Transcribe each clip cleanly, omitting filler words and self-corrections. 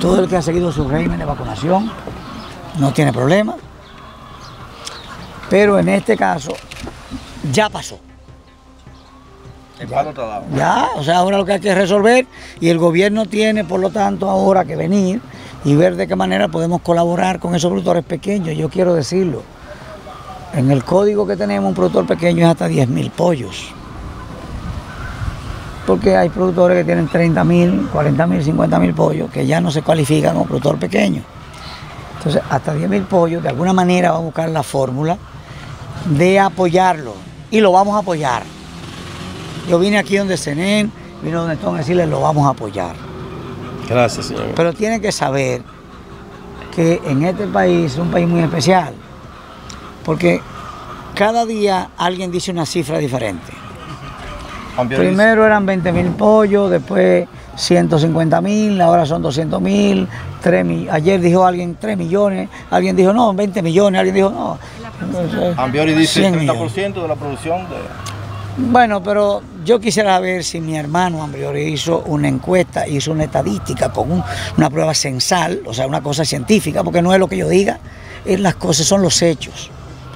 Todo el que ha seguido su régimen de vacunación no tiene problema. Pero en este caso ya pasó. El palo está dado. Ya, o sea, ahora lo que hay que resolver, y el gobierno tiene, por lo tanto, ahora que venir y ver de qué manera podemos colaborar con esos productores pequeños. Yo quiero decirlo, en el código que tenemos, un productor pequeño es hasta 10.000 pollos. Porque hay productores que tienen 30.000, 40.000, 50.000 pollos que ya no se cualifican como productor pequeño. Entonces, hasta 10.000 pollos, de alguna manera vamos a buscar la fórmula de apoyarlo, y lo vamos a apoyar. Yo vine aquí donde Senen, vine donde Tom a decirles lo vamos a apoyar. Gracias, señor. Pero tienen que saber que en este país es un país muy especial, porque cada día alguien dice una cifra diferente. Primero eran 20.000 pollos, después 150.000, ahora son 200.000, ayer dijo alguien 3 millones, alguien dijo no, 20 millones, alguien dijo no. Ambiori dice 30% millones. de la producción de... Bueno, pero yo quisiera ver si mi hermano Ambiori hizo una encuesta, hizo una estadística con una prueba censal, o sea, una cosa científica, porque no es lo que yo diga, es las cosas, son los hechos.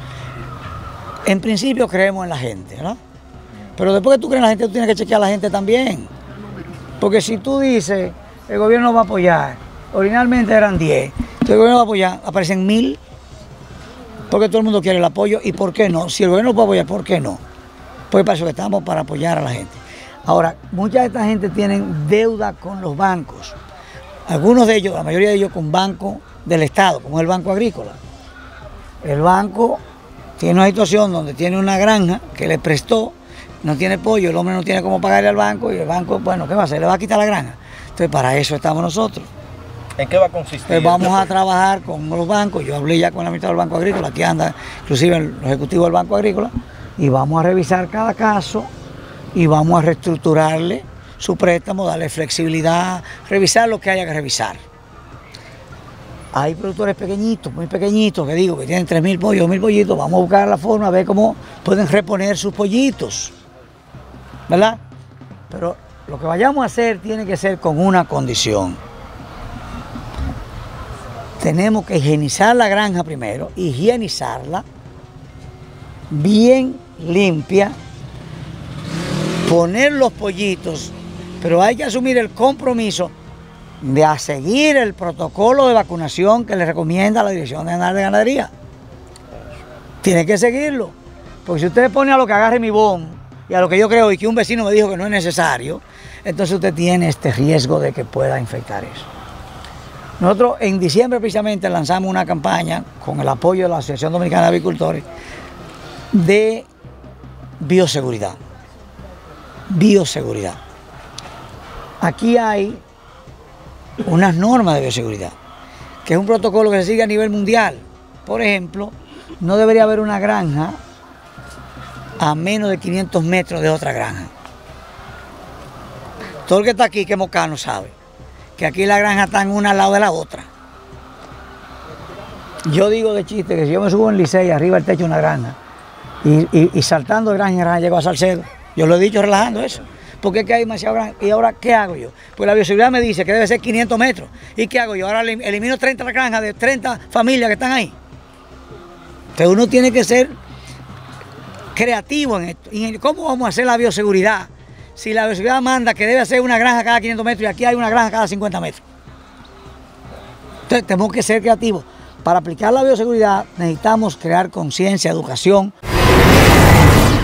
En principio creemos en la gente, ¿no? Pero después que tú crees en la gente, tú tienes que chequear a la gente también. Porque si tú dices, el gobierno va a apoyar, originalmente eran 10, entonces el gobierno va a apoyar, aparecen 1.000, porque todo el mundo quiere el apoyo, ¿y por qué no? Si el gobierno puede apoyar, ¿por qué no? Pues para eso que estamos, para apoyar a la gente. Ahora, mucha de esta gente tienen deuda con los bancos. Algunos de ellos, la mayoría de ellos con bancos del Estado, como el Banco Agrícola. El banco tiene una situación donde tiene una granja que le prestó, no tiene pollo, el hombre no tiene cómo pagarle al banco, y el banco, bueno, ¿qué va a hacer? Le va a quitar la granja. Entonces, para eso estamos nosotros. ¿En qué va a consistir? Entonces, vamos a trabajar con los bancos. Yo hablé ya con la mitad del Banco Agrícola, aquí anda inclusive el ejecutivo del Banco Agrícola, y vamos a revisar cada caso y vamos a reestructurarle su préstamo, darle flexibilidad, revisar lo que haya que revisar. Hay productores pequeñitos, muy pequeñitos, que digo, que tienen 3.000 pollos, 2.000 pollitos, vamos a buscar la forma, a ver cómo pueden reponer sus pollitos, ¿verdad? Pero lo que vayamos a hacer tiene que ser con una condición. Tenemos que higienizar la granja primero, higienizarla, bien limpia, poner los pollitos, pero hay que asumir el compromiso de a seguir el protocolo de vacunación que le recomienda la Dirección General de Ganadería. Tiene que seguirlo, porque si usted pone a lo que agarre mi bon y a lo que yo creo y que un vecino me dijo que no es necesario, entonces usted tiene este riesgo de que pueda infectar eso. Nosotros en diciembre precisamente lanzamos una campaña con el apoyo de la Asociación Dominicana de Avicultores de bioseguridad. Bioseguridad. Aquí hay unas normas de bioseguridad, que es un protocolo que se sigue a nivel mundial. Por ejemplo, no debería haber una granja a menos de 500 metros de otra granja. Todo el que está aquí, que es mocano, sabe que aquí la granja está en una al lado de la otra. Yo digo de chiste que si yo me subo en Licey, arriba del techo de una granja, y saltando de granja en granja llego a Salcedo, yo lo he dicho relajando eso, porque es que hay demasiado granja. ¿Y ahora qué hago yo? Pues la bioseguridad me dice que debe ser 500 metros. ¿Y qué hago yo? Ahora elimino 30 granjas de 30 familias que están ahí. Entonces uno tiene que ser creativo en esto. ¿Y cómo vamos a hacer la bioseguridad si la bioseguridad manda que debe hacer una granja cada 500 metros y aquí hay una granja cada 50 metros? Entonces tenemos que ser creativos. Para aplicar la bioseguridad necesitamos crear conciencia, educación.